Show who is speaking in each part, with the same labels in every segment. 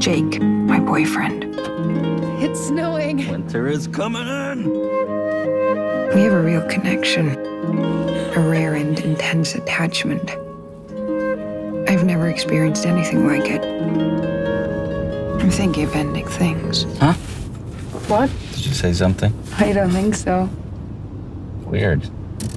Speaker 1: Jake, my boyfriend.
Speaker 2: It's snowing.
Speaker 3: Winter is coming in.
Speaker 1: We have a real connection, a rare and intense attachment. I've never experienced anything like it. I'm thinking of ending things.
Speaker 3: Huh?
Speaker 1: What?
Speaker 3: Did you say something?
Speaker 1: I don't think so.
Speaker 3: Weird.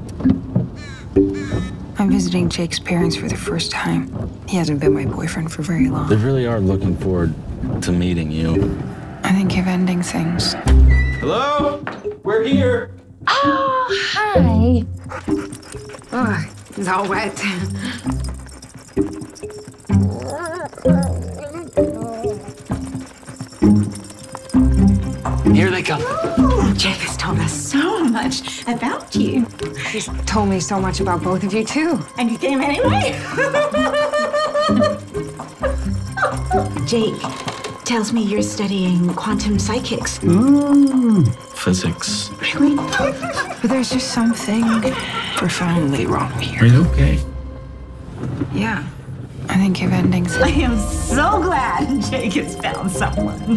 Speaker 1: I'm visiting Jake's parents for the first time. He hasn't been my boyfriend for very long.
Speaker 3: They really are looking forward to meeting you.
Speaker 1: I think of ending things.
Speaker 3: Hello? We're here.
Speaker 2: Oh, hi.
Speaker 1: Oh, it's all wet.
Speaker 3: Here they come.
Speaker 4: Jake has told us so much about you.
Speaker 1: He's told me so much about both of you, too.
Speaker 4: And you came anyway? Jake tells me you're studying quantum psychics.
Speaker 3: Physics.
Speaker 4: Really?
Speaker 1: But there's just something profoundly wrong
Speaker 3: Are
Speaker 1: here.
Speaker 3: you okay?
Speaker 1: Yeah, I think of ending
Speaker 4: I
Speaker 1: things.
Speaker 4: am so glad Jake has found someone.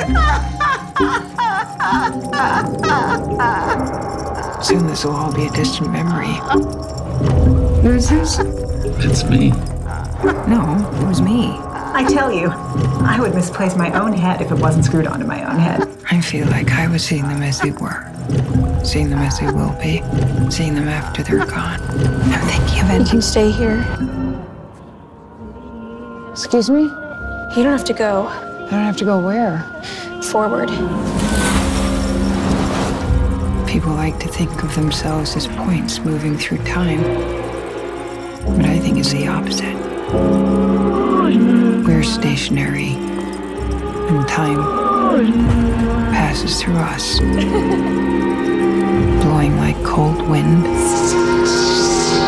Speaker 1: Soon this will all be a distant memory. Who is this?
Speaker 3: It's me.
Speaker 1: No, it was me.
Speaker 4: I tell you, I would misplace my own head if it wasn't screwed onto my own head.
Speaker 1: I feel like I was seeing them as they were, seeing them as they will be, seeing them after they're gone. I'm thinking of
Speaker 2: You
Speaker 1: ending.
Speaker 2: can stay here.
Speaker 1: Excuse me?
Speaker 2: You don't have to go.
Speaker 1: I don't have to go where?
Speaker 2: Forward.
Speaker 1: People like to think of themselves as points moving through time, but I think it's the opposite. We're stationary, and time passes through us, blowing like cold wind.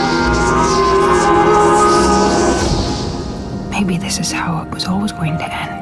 Speaker 1: Maybe this is how it was always going to end.